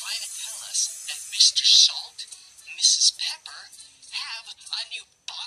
trying to tell us that Mr. Salt and Mrs. Pepper have a new